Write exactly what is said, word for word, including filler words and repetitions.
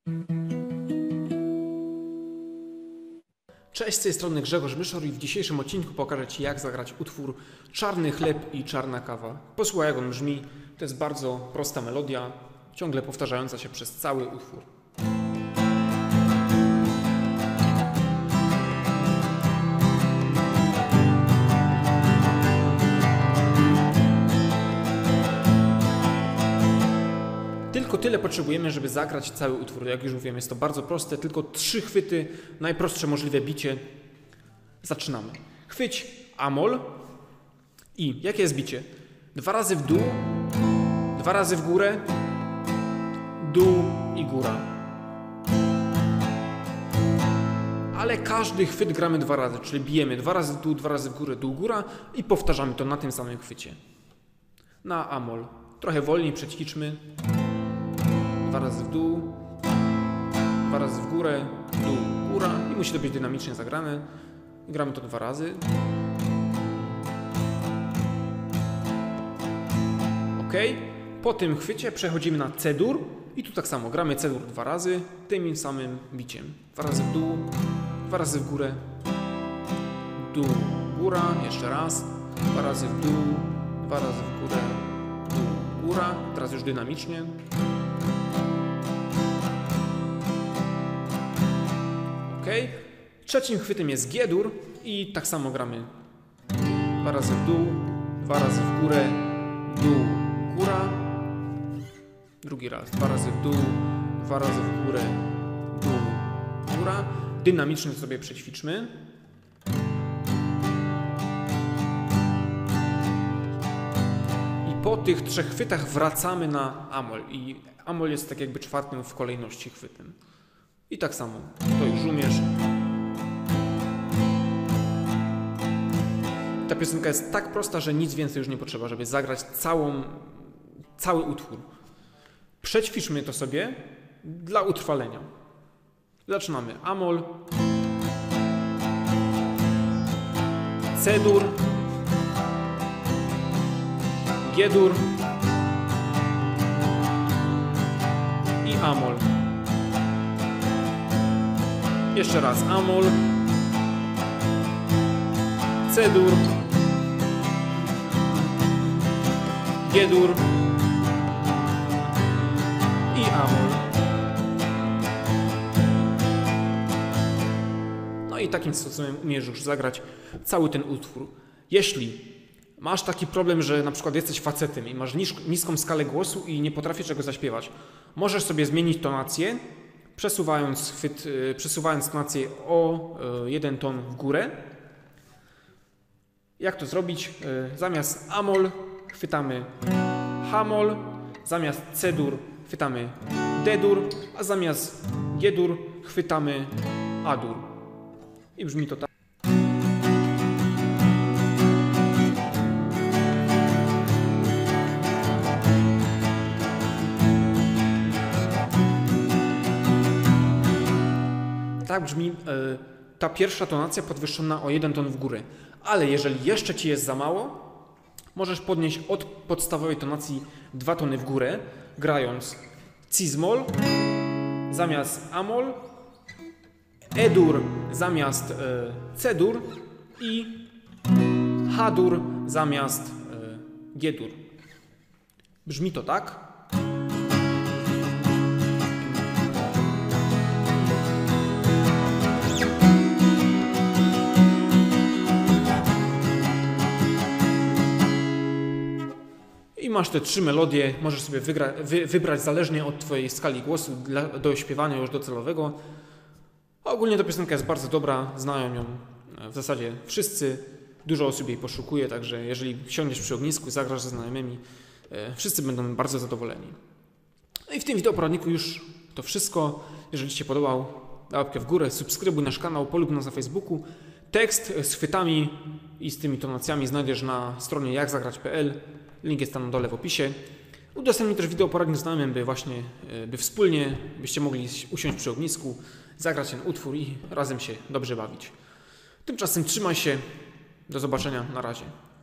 Cześć, z tej strony Grzegorz Myszor i w dzisiejszym odcinku pokażę Ci, jak zagrać utwór Czarny chleb i czarna kawa. Posłuchaj, jak on brzmi. To jest bardzo prosta melodia, ciągle powtarzająca się przez cały utwór. Tylko tyle potrzebujemy, żeby zagrać cały utwór. Jak już mówiłem, jest to bardzo proste, tylko trzy chwyty, najprostsze możliwe bicie. Zaczynamy. Chwyć amol i jakie jest bicie? Dwa razy w dół, dwa razy w górę, dół i góra. Ale każdy chwyt gramy dwa razy, czyli bijemy dwa razy w dół, dwa razy w górę, dół, góra i powtarzamy to na tym samym chwycie. Na amol. Trochę wolniej przećwiczmy. Dwa razy w dół, dwa razy w górę, dół, góra i musi to być dynamicznie zagrane. Gramy to dwa razy. Ok. Po tym chwycie przechodzimy na C-dur i tu tak samo gramy C-dur dwa razy tym samym biciem. Dwa razy w dół, dwa razy w górę, dół, góra, jeszcze raz, dwa razy w dół, dwa razy w górę, dół, góra. Teraz już dynamicznie. Ok. Trzecim chwytem jest G-dur i tak samo gramy dwa razy w dół, dwa razy w górę, dół, góra. Drugi raz, dwa razy w dół, dwa razy w górę, dół, góra. Dynamicznie sobie przećwiczmy. I po tych trzech chwytach wracamy na amol i amol jest tak jakby czwartym w kolejności chwytem. I tak samo, to już umiesz. Ta piosenka jest tak prosta, że nic więcej już nie potrzeba, żeby zagrać całą, cały utwór. Przećwiczmy to sobie dla utrwalenia. Zaczynamy. Amol, C-dur, G-dur i amol. Jeszcze raz amol, C-dur, G-dur i amol. No i takim sposobem umiesz już zagrać cały ten utwór. Jeśli masz taki problem, że na przykład jesteś facetem i masz niską skalę głosu i nie potrafisz czego zaśpiewać, możesz sobie zmienić tonację, przesuwając, chwyt, przesuwając tonację o jeden ton w górę. Jak to zrobić? Zamiast amol chwytamy hamol, zamiast C-dur chwytamy D-dur, a zamiast G-dur chwytamy A-dur. I brzmi to tak. Tak brzmi y, ta pierwsza tonacja podwyższona o jeden ton w górę. Ale jeżeli jeszcze Ci jest za mało, możesz podnieść od podstawowej tonacji dwa tony w górę, grając Cis-moll zamiast amol, E-dur zamiast y, C-dur i H-dur zamiast y, G-dur. Brzmi to tak. I masz te trzy melodie, możesz sobie wygra, wy, wybrać zależnie od Twojej skali głosu dla, do śpiewania już docelowego. A ogólnie ta piosenka jest bardzo dobra, znają ją w zasadzie wszyscy, dużo osób jej poszukuje, także jeżeli siądziesz przy ognisku, zagrasz ze znajomymi, e, wszyscy będą bardzo zadowoleni. No i w tym wideoporadniku już to wszystko. Jeżeli Ci się podobał, daj łapkę w górę, subskrybuj nasz kanał, polub nas na Facebooku. Tekst z chwytami i z tymi tonacjami znajdziesz na stronie jak zagrać kropka p l. Link jest tam na dole w opisie. Udostępnij też wideoporadnik znajomym, by właśnie, by wspólnie byście mogli usiąść przy ognisku, zagrać ten utwór i razem się dobrze bawić. Tymczasem trzymaj się. Do zobaczenia. Na razie.